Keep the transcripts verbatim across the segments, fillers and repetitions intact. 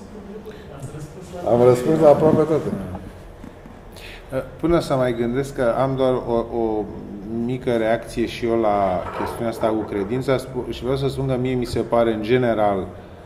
Am răspuns la aproape toate. Până să mai gândesc că am doar o, o mică reacție și eu la chestiunea asta cu credința și vreau să spun că mie mi se pare în general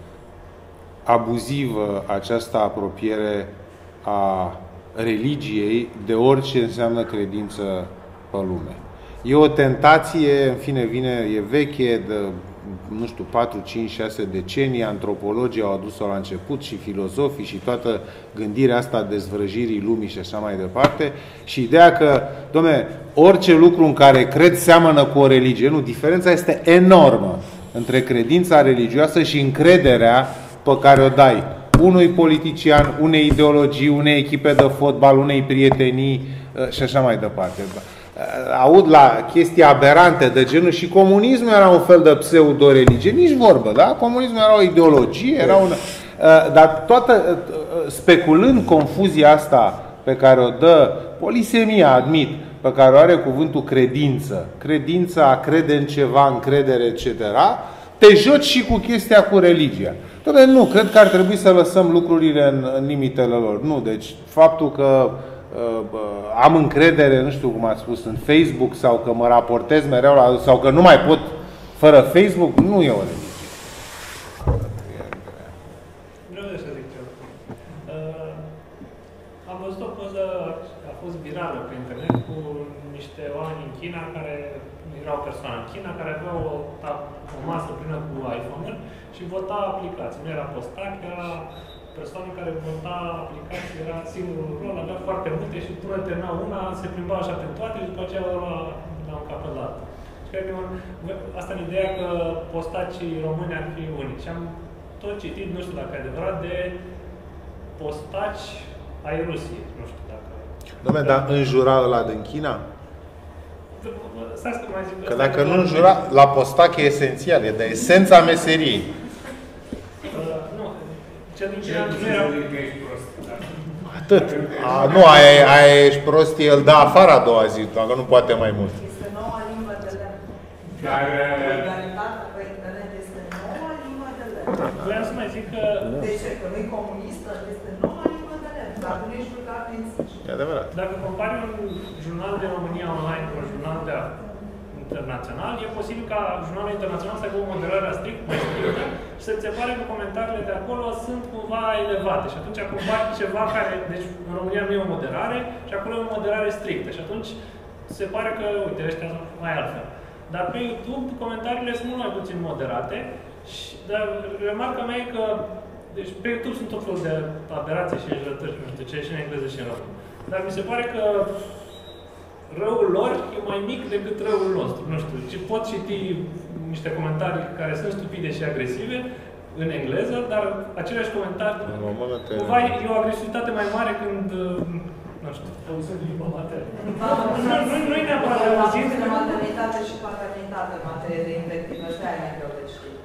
abuzivă această apropiere a religiei de orice înseamnă credință pe lume. E o tentație, în fine, vine, e veche, de, nu știu, patru, cinci, șase decenii, antropologii au adus-o la început și filozofii și toată gândirea asta a dezvrăjirii lumii și așa mai departe. Și ideea că, dom'le, orice lucru în care cred seamănă cu o religie, nu, diferența este enormă între credința religioasă și încrederea pe care o dai unui politician, unei ideologii, unei echipe de fotbal, unei prietenii și așa mai departe. Aud la chestii aberante de genul și comunismul era un fel de pseudo-religie, nici vorbă, da? Comunismul era o ideologie, era un... Dar toată, speculând confuzia asta pe care o dă polisemia, admit, pe care o are cuvântul credință, credința, a crede în ceva, încredere, et cetera, te joci și cu chestia cu religia. Doamne, nu, cred că ar trebui să lăsăm lucrurile în, în limitele lor. Nu, deci faptul că uh, am încredere, nu știu cum ați spus, în Facebook sau că mă raportez mereu la, sau că nu mai pot fără Facebook, nu e o religie. Vreau să zic ceva. Uh, am văzut o poză, a fost virală pe internet, cu niște oameni în China care, era o persoană în China care avea o, o masă plină cu iPhone-uri și vota aplicații. Nu era postac, era persoane care vota aplicații, era singurul rol, avea foarte multe și până termina una, se plimba așa pe toate și după aceea la, la un capăt la altul. Și cred că asta în ideea că postacii români ar fi unici. Am tot citit, nu știu dacă e adevărat, de postaci ai Rusiei. Nu știu dacă... Dom'le, dar înjura ăla din China? Stai să mai zic. Că dacă nu înjura, la postac e esențial, e de esența meseriei. Cel din China nu era... Atât. A, nu, aia, aia ești prost, el dă afară a doua zi, dacă nu poate mai mult. Este noua limbă de lemn. Dar... Legalitatea pe internet este noua limbă de lemn. Vreau să mai zic că... Deci, că nu-i comunistă, este noua limbă de lemn. Dacă nu ești jucat din zici. E adevărat. Dacă compari un jurnal de România online cu un jurnal de internațional, e posibil ca jurnalul internațional să aibă o moderare strict, mai strictă și să-ți se pare că comentariile de acolo sunt cumva elevate. Și atunci compari ceva care, deci în România nu e o moderare și acolo e o moderare strictă. Și atunci se pare că, uite, ăștia sunt mai altfel. Dar pe YouTube comentariile sunt mult mai puțin moderate. Și, dar remarca mea e că, deci pe YouTube sunt tot felul de aberații și înjurătări, nu știu ce, și în engleză și în română. Dar mi se pare că răul lor e mai mic decât răul nostru. Nu știu, ci pot citi niște comentarii care sunt stupide și agresive în engleză, dar aceleași comentarii... Cumva e o agresivitate mai mare când... Nu știu, folosesc limba maternă. Nu e neapărat de auzit. De maternitate și paternitate în materie de invectivă, și aia e mai greu de știut.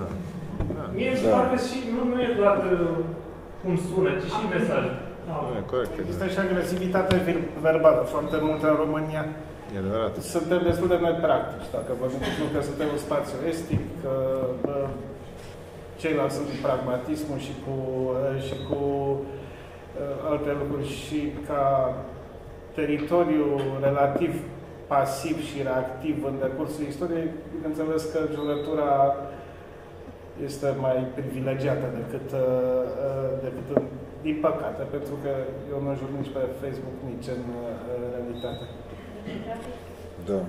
Mie mi se pare că și nu e doar cum sună, ci și mesajul. Există și agresivitate verbală foarte multă în România. E adevărat. Suntem destul de nepractici. Dacă vă gândiți că suntem un spațiu estic, că bă, ceilalți sunt cu pragmatismul și cu, și cu uh, alte lucruri și ca teritoriu relativ pasiv și reactiv în decursul istoriei, bineînțeles că jurătura este mai privilegiată decât, uh, decât în, din păcate, pentru că eu nu ajung nici pe Facebook, nici în uh, realitate. Da.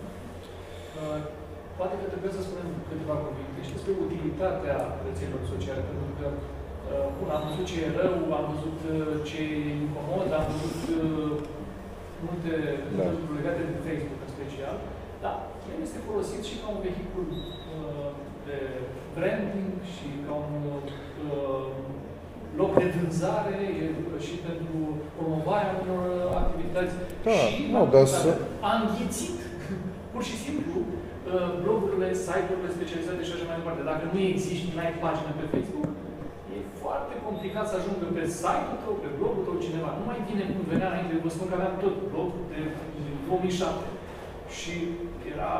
Uh, poate că trebuie să spunem câteva cuvinte și despre utilitatea rețelelor sociale, pentru că uh, bun, am văzut ce e rău, am văzut uh, ce e incomod, am văzut uh, multe da. lucruri legate de Facebook în special, dar el este folosit și ca un vehicul uh, de branding și ca un uh, loc de vânzare și pentru promovarea unor activități. Da, și nu, dar să... a înghițit, pur și simplu, blogurile, site-urile specializate și așa mai departe. Dacă nu existi, nu ai pagină pe Facebook, e foarte complicat să ajungă pe site-ul tău, pe blogul tău cineva. Nu mai vine cum venea înainte. Vă spun că aveam tot blog de două mii șapte. Și era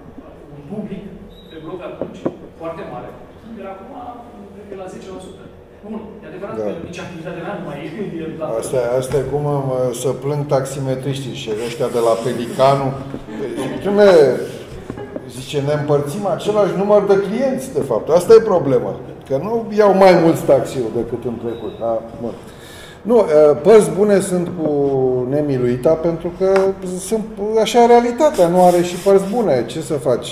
un public pe blog atunci foarte mare. Iar acum, cred că la zece la sută. Bun, e adevărat Da. că nici activitatea mea nu mai e la Asta, asta e cum mă, să plâng taximetriștii și ăștia de la Pelicanu. Zice, zice, ne împărțim același număr de clienți, de fapt. Asta e problema. Că nu iau mai mulți taxiuri decât în trecut. Da? Bun. Nu, părți bune sunt cu nemiluita pentru că sunt așa realitatea, nu are și părți bune. Ce să faci?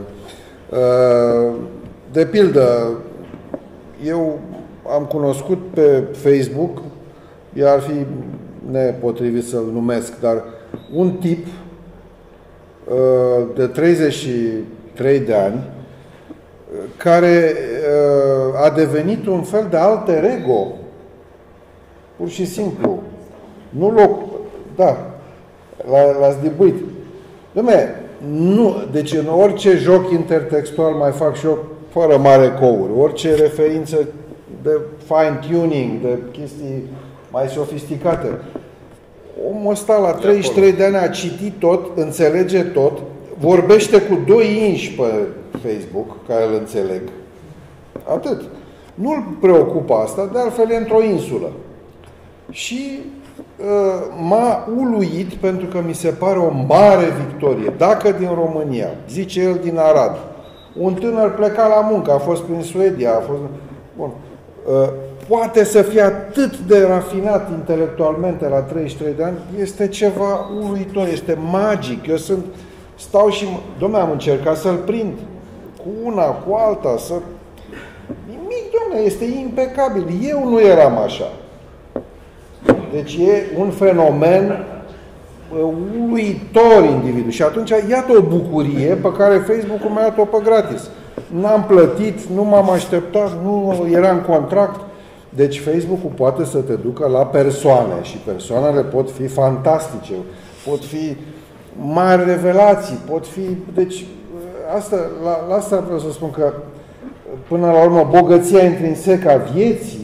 De pildă, eu am cunoscut pe Facebook, iar ar fi nepotrivit să-l numesc, dar un tip de treizeci și trei de ani care a devenit un fel de alter ego. Pur și simplu. Nu loc... Da. L-ați dibuit. Dom'le, nu. Deci în orice joc intertextual mai fac și eu fără mare couri. Orice referință de fine-tuning, de chestii mai sofisticate. Omul ăsta la treizeci și trei de ani a citit tot, înțelege tot, vorbește cu doi inși pe Facebook, care îl înțeleg. Atât. Nu-l preocupă asta, de altfel e într-o insulă. Și uh, m-a uluit pentru că mi se pare o mare victorie. Dacă din România, zice el din Arad, un tânăr pleca la muncă, a fost prin Suedia, a fost... Bun. Uh, poate să fie atât de rafinat intelectualmente la treizeci și trei de ani, este ceva uluitor, este magic. Eu sunt, stau și, dom'le, am încercat să-l prind cu una, cu alta, să... Nimic, dom'le, este impecabil. Eu nu eram așa. Deci e un fenomen uluitor individul. Și atunci iată o bucurie pe care Facebook-ul mi-a dat-o pe gratis. N-am plătit, nu m-am așteptat, nu era în contract. Deci Facebook-ul poate să te ducă la persoane și persoanele pot fi fantastice, pot fi mari revelații, pot fi... Deci asta, la, la asta vreau să spun că până la urmă bogăția intrinsecă a vieții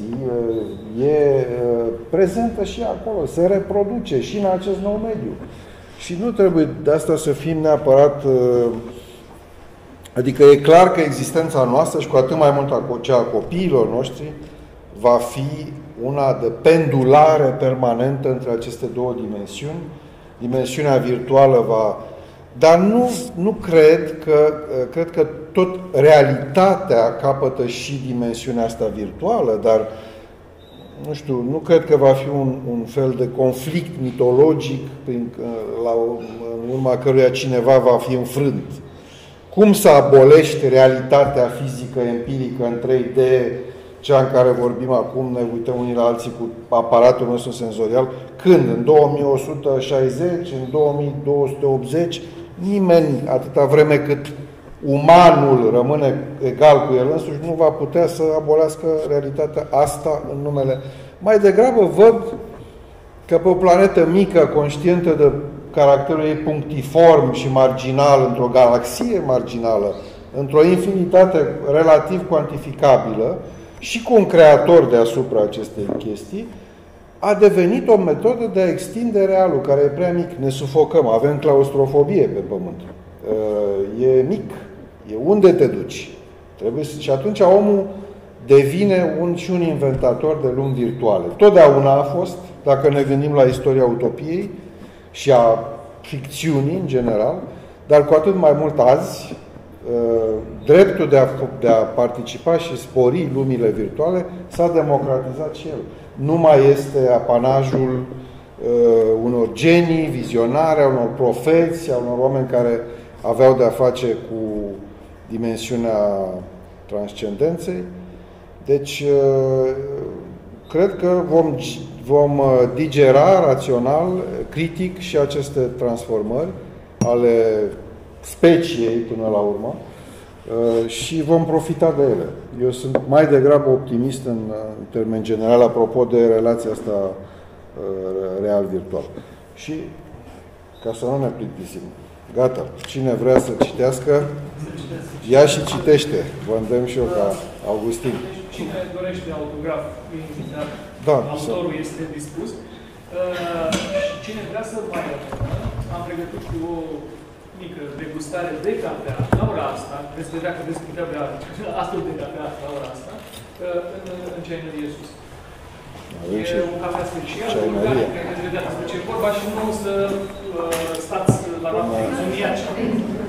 e prezentă și acolo, se reproduce și în acest nou mediu. Și nu trebuie de asta să fim neapărat... Adică e clar că existența noastră și cu atât mai mult cea a copiilor noștri va fi una de pendulare permanentă între aceste două dimensiuni. Dimensiunea virtuală va... Dar nu, nu cred că... Cred că tot realitatea capătă și dimensiunea asta virtuală, dar nu știu, nu cred că va fi un, un fel de conflict mitologic prin, la, în urma căruia cineva va fi înfrânt. Cum să abolești realitatea fizică, empirică, în trei D, cea în care vorbim acum, ne uităm unii la alții cu aparatul nostru senzorial, când? În două mii o sută șaizeci, în două mii două sute optzeci, nimeni, atâta vreme cât umanul rămâne egal cu el însuși, nu va putea să abolească realitatea asta în numele. Mai degrabă văd că pe o planetă mică, conștientă de caracterul ei punctiform și marginal, într-o galaxie marginală, într-o infinitate relativ cuantificabilă și cu un creator deasupra acestei chestii, a devenit o metodă de a extinde realul, care e prea mic. Ne sufocăm, avem claustrofobie pe Pământ. E mic. E unde te duci. Trebuie să... Și atunci omul devine un, și un inventator de lumi virtuale. Totdeauna a fost, dacă ne gândim la istoria utopiei și a ficțiunii în general, dar cu atât mai mult azi, dreptul de a, de a participa și spori lumile virtuale s-a democratizat și el. Nu mai este apanajul uh, unor genii, vizionare, a unor profeți, a unor oameni care aveau de a face cu dimensiunea transcendenței. Deci, uh, cred că vom, vom digera rațional, critic și aceste transformări ale speciei până la urmă și vom profita de ele. Eu sunt mai degrabă optimist în, în termen general apropo de relația asta real-virtual. Și ca să nu ne plictisim, gata, cine vrea să citească, ia și citește. Vă îndemn și eu ca Augustin. Cine dorește autograf, e invitat. Da, autorul să... este dispus. Uh, și cine vrea să mai am pregătit o mică degustare de cafea la ora asta, veți vedea că veți putea bea astfel de cafea la ora asta, în, în ceainerie sus. E un cafea special, organic, veți vedea despre ce e vorba și nu să uh, stați la noapte insomniaci.